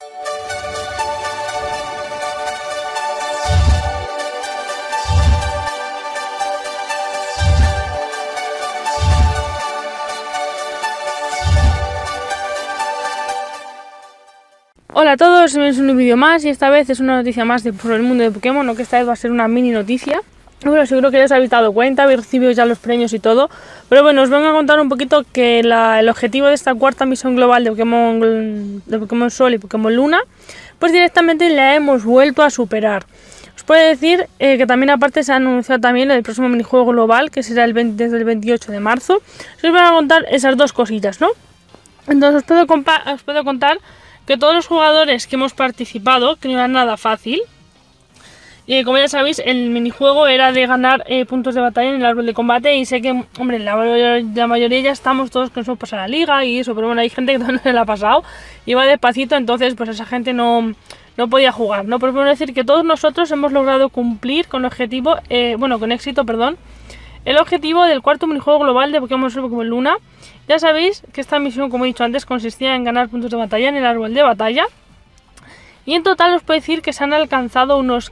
Hola a todos, bienvenidos a un vídeo más y esta vez es una noticia más sobre el mundo de Pokémon, no que esta vez va a ser una mini noticia. Bueno, seguro que ya os habéis dado cuenta, habéis recibido ya los premios y todo, pero bueno, os vengo a contar un poquito que el objetivo de esta cuarta misión global de Pokémon Sol y Pokémon Luna, pues directamente la hemos vuelto a superar. Os puedo decir que también aparte se ha anunciado también el próximo minijuego global, que será desde el 28 de marzo. Os voy a contar esas dos cositas, ¿no? Entonces os puedo contar que todos los jugadores que hemos participado, que no era nada fácil, como ya sabéis, el minijuego era de ganar puntos de batalla en el árbol de combate, y sé que, hombre, la mayoría ya estamos todos que nos hemos pasado la liga y eso, pero bueno, hay gente que no se la ha pasado y va despacito, entonces pues esa gente no podía jugar, ¿no? Pero puedo decir que todos nosotros hemos logrado cumplir con el objetivo, con éxito, perdón, el objetivo del cuarto minijuego global de Pokémon Sol y Pokémon Luna. Ya sabéis que esta misión, como he dicho antes, consistía en ganar puntos de batalla en el árbol de batalla. Y en total os puedo decir que se han alcanzado unos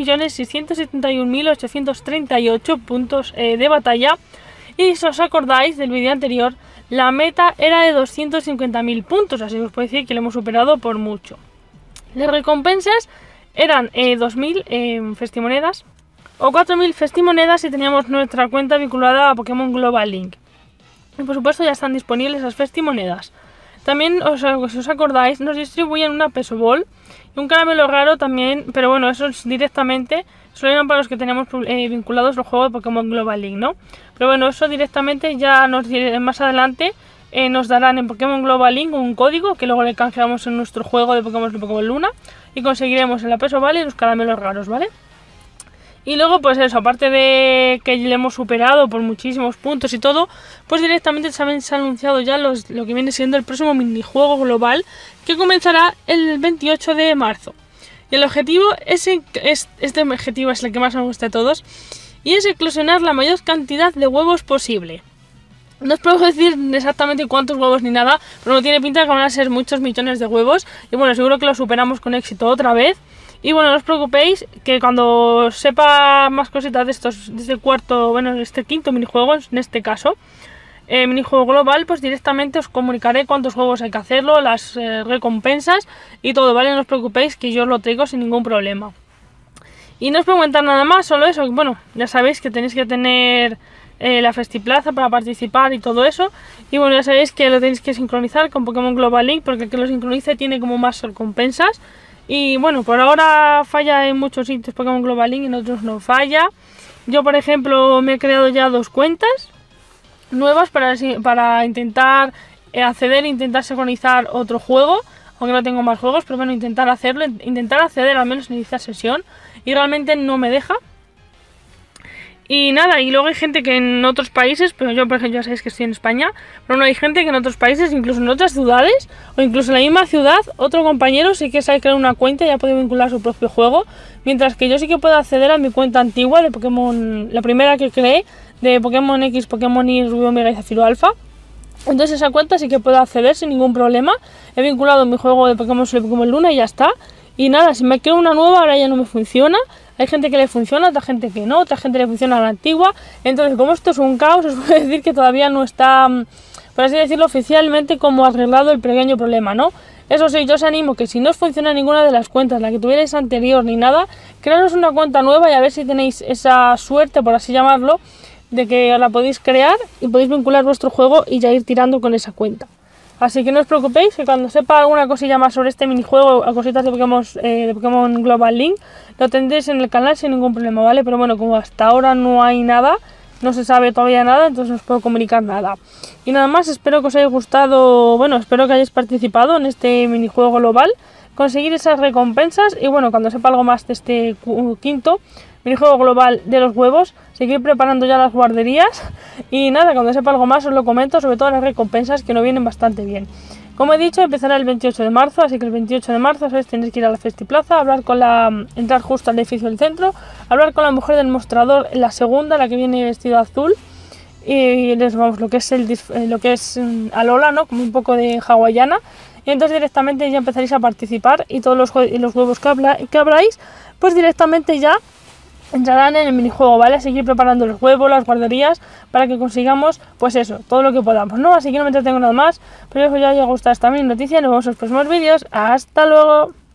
15.671.838 puntos de batalla. Y si os acordáis del vídeo anterior, la meta era de 250.000 puntos, así que os puedo decir que lo hemos superado por mucho. Las recompensas eran 2.000 festimonedas o 4.000 festimonedas si teníamos nuestra cuenta vinculada a Pokémon Global Link. Y por supuesto ya están disponibles las festimonedas. También, si os acordáis, nos distribuyen una Peso Ball y un caramelo raro también, pero bueno, eso es directamente, solo eran para los que tenemos vinculados al juego de Pokémon Global Link, ¿no? Pero bueno, eso directamente ya más adelante nos darán en Pokémon Global Link un código que luego le canjeamos en nuestro juego de Pokémon Luna y conseguiremos en la Peso Ball y los caramelos raros, ¿vale? Y luego pues eso, aparte de que le hemos superado por muchísimos puntos y todo, pues directamente se ha anunciado ya lo que viene siendo el próximo minijuego global, que comenzará el 28 de marzo. Y el objetivo este objetivo es el que más me gusta de todos, y es eclosionar la mayor cantidad de huevos posible. No os puedo decir exactamente cuántos huevos ni nada, pero no tiene pinta de que van a ser muchos millones de huevos, y bueno, seguro que lo superamos con éxito otra vez. Y bueno, no os preocupéis, que cuando sepa más cositas de este quinto minijuego, en este caso, minijuego global, pues directamente os comunicaré cuántos juegos hay que hacerlo, las recompensas y todo, ¿vale? No os preocupéis, que yo os lo traigo sin ningún problema. Y no os puedo comentar nada más, solo eso. Bueno, ya sabéis que tenéis que tener la Festiplaza para participar y todo eso. Y bueno, ya sabéis que lo tenéis que sincronizar con Pokémon Global Link, porque el que lo sincronice tiene como más recompensas. Y bueno, por ahora falla en muchos sitios Pokémon Global Link y en otros no falla. Yo, por ejemplo, me he creado ya 2 cuentas nuevas para intentar acceder e intentar sincronizar otro juego, aunque no tengo más juegos, pero bueno, intentar hacerlo, intentar acceder al menos en esta sesión, y realmente no me deja. Y nada, y luego hay gente que en otros países, pero yo por ejemplo ya sabéis que estoy en España, pero no, hay gente que en otros países, incluso en otras ciudades, o incluso en la misma ciudad, otro compañero sí que sabe crear una cuenta y ya puede vincular su propio juego, mientras que yo sí que puedo acceder a mi cuenta antigua de Pokémon, la primera que creé, de Pokémon X, Pokémon Y, Rubio, Omega y Zafiro Alpha. Entonces esa cuenta sí que puedo acceder sin ningún problema. He vinculado mi juego de Pokémon Sol y Pokémon Luna y ya está. Y nada, si me creo una nueva ahora ya no me funciona. Hay gente que le funciona, otra gente que no, otra gente le funciona a la antigua. Entonces, como esto es un caos, os voy a decir que todavía no está, por así decirlo, oficialmente como arreglado el pequeño problema, ¿no? Eso sí, yo os animo que si no os funciona ninguna de las cuentas, la que tuvierais anterior ni nada, crearos una cuenta nueva y a ver si tenéis esa suerte, por así llamarlo, de que la podéis crear y podéis vincular vuestro juego y ya ir tirando con esa cuenta. Así que no os preocupéis, que cuando sepa alguna cosilla más sobre este minijuego, a cositas de Pokémon Global Link, lo tendréis en el canal sin ningún problema, ¿vale? Pero bueno, como hasta ahora no hay nada, no se sabe todavía nada, entonces no os puedo comunicar nada. Y nada más, espero que os haya gustado, bueno, espero que hayáis participado en este minijuego global, conseguir esas recompensas y bueno, cuando sepa algo más de este quinto minijuego global de los huevos, seguir preparando ya las guarderías y nada, cuando sepa algo más os lo comento, sobre todo las recompensas que nos vienen bastante bien. Como he dicho, empezará el 28 de marzo, así que el 28 de marzo, ¿sabes? Tenéis que ir a la Festiplaza, entrar justo al edificio del centro, hablar con la mujer del mostrador, la segunda, la que viene vestida azul, y les vamos lo que es Alola, ¿no? Como un poco de hawaiana. y entonces directamente ya empezaréis a participar y todos los huevos que abráis, pues directamente ya entrarán en el minijuego, ¿vale? Así que ir preparando los huevos, las guarderías, para que consigamos, pues eso, todo lo que podamos, ¿no? Así que no me entretengo nada más, pero ya os haya gustado esta mini noticia, nos vemos en los próximos vídeos, ¡hasta luego!